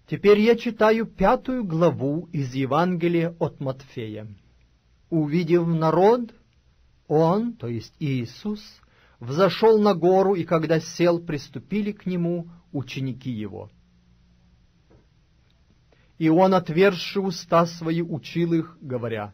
Теперь я читаю 5 главу из Евангелия от Матфея. «Увидев народ, он, то есть Иисус, взошел на гору, и когда сел, приступили к нему ученики его. И он, отверзши уста свои, учил их, говоря: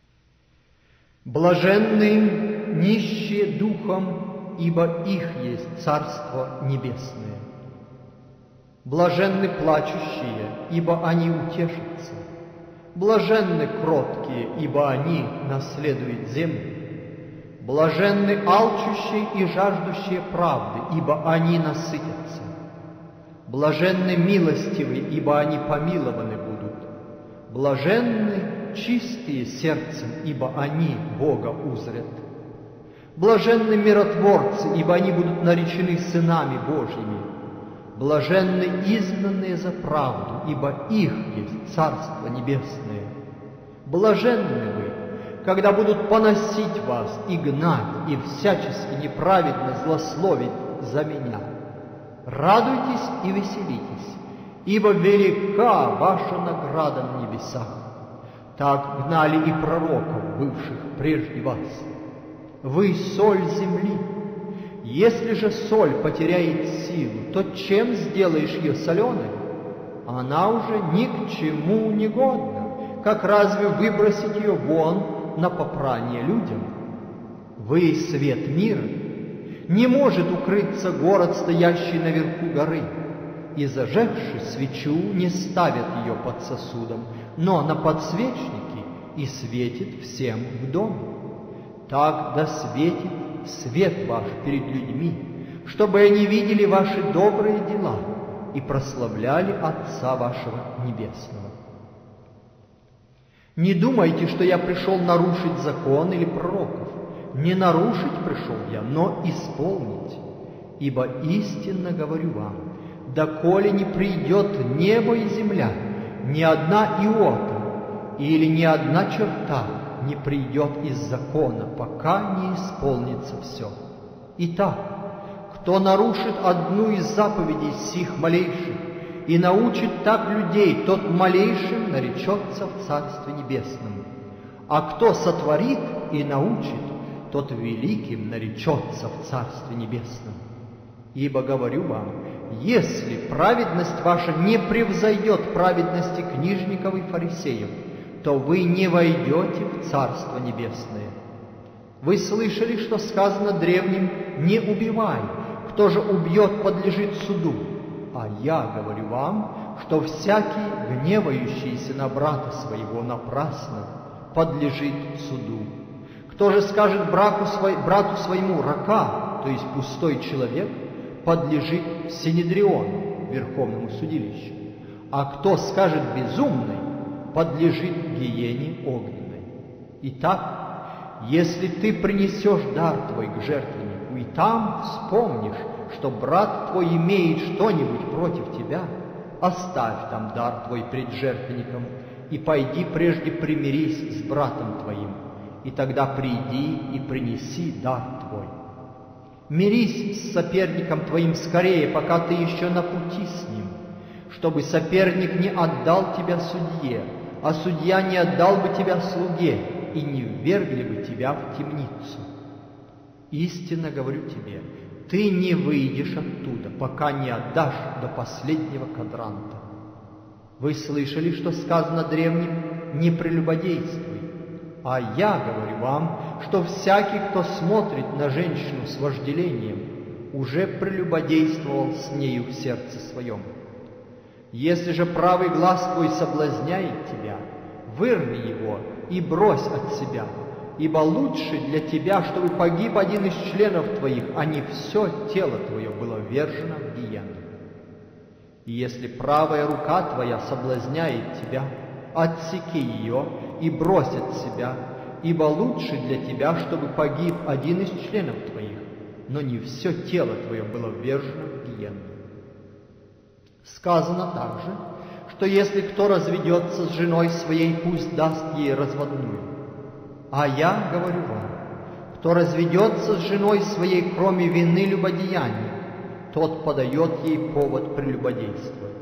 блаженны нищие духом, ибо их есть Царство Небесное. Блаженны плачущие, ибо они утешатся. Блаженны кроткие, ибо они наследуют землю. Блаженны алчущие и жаждущие правды, ибо они насытятся. Блаженны милостивые, ибо они помилованы будут. Блаженны чистые сердцем, ибо они Бога узрят. Блаженны миротворцы, ибо они будут наречены сынами Божьими. Блаженны изгнанные за правду, ибо их есть Царство Небесное. Блаженны вы, когда будут поносить вас и гнать, и всячески неправедно злословить за Меня. Радуйтесь и веселитесь, ибо велика ваша награда на небесах. Так гнали и пророков, бывших прежде вас. Вы соль земли. Если же соль потеряет силу, то чем сделаешь ее соленой? Она уже ни к чему не годна. Как разве выбросить ее вон на попрание людям? Вы свет мира. Не может укрыться город, стоящий наверху горы, и, зажегши свечу, не ставят ее под сосудом, но на подсвечнике, и светит всем в дом. Так да светит свет ваш перед людьми, чтобы они видели ваши добрые дела и прославляли Отца вашего Небесного. Не думайте, что я пришел нарушить закон или пророков. Не нарушить пришел я, но исполнить. Ибо истинно говорю вам, доколе не придет небо и земля, ни одна иота или ни одна черта не придет из закона, пока не исполнится все. Итак, кто нарушит одну из заповедей сих малейших и научит так людей, тот малейшим наречется в Царстве Небесном. А кто сотворит и научит, тот великим наречется в Царстве Небесном. Ибо говорю вам, если праведность ваша не превзойдет праведности книжников и фарисеев, то вы не войдете в Царство Небесное. Вы слышали, что сказано древним: «Не убивай, кто же убьет, подлежит суду». А я говорю вам, что всякий, гневающийся на брата своего напрасно, подлежит суду. Кто же скажет брату своему «рака», то есть пустой человек, подлежит в Синедрион, Верховному судилищу. А кто скажет «безумный», подлежит гиене огненной. Итак, если ты принесешь дар твой к жертвеннику, и там вспомнишь, что брат твой имеет что-нибудь против тебя, оставь там дар твой пред жертвенником, и пойди прежде примирись с братом твоим, и тогда приди и принеси дар твой. Мирись с соперником твоим скорее, пока ты еще на пути с ним, чтобы соперник не отдал тебя судье, а судья не отдал бы тебя слуге, и не ввергли бы тебя в темницу. Истинно говорю тебе, ты не выйдешь оттуда, пока не отдашь до последнего квадранта. Вы слышали, что сказано древним: «Не прелюбодействуй». А я говорю вам, что всякий, кто смотрит на женщину с вожделением, уже прелюбодействовал с нею в сердце своем. Если же правый глаз твой соблазняет тебя, вырви его и брось от себя, ибо лучше для тебя, чтобы погиб один из членов твоих, а не все тело твое было ввержено в гиену. И если правая рука твоя соблазняет тебя, отсеки ее и брось от себя, ибо лучше для тебя, чтобы погиб один из членов твоих, но не все тело твое было ввержено в гиену. Сказано также, что если кто разведется с женой своей, пусть даст ей разводную. А я говорю вам, кто разведется с женой своей, кроме вины любодеяния, тот подает ей повод прелюбодействовать.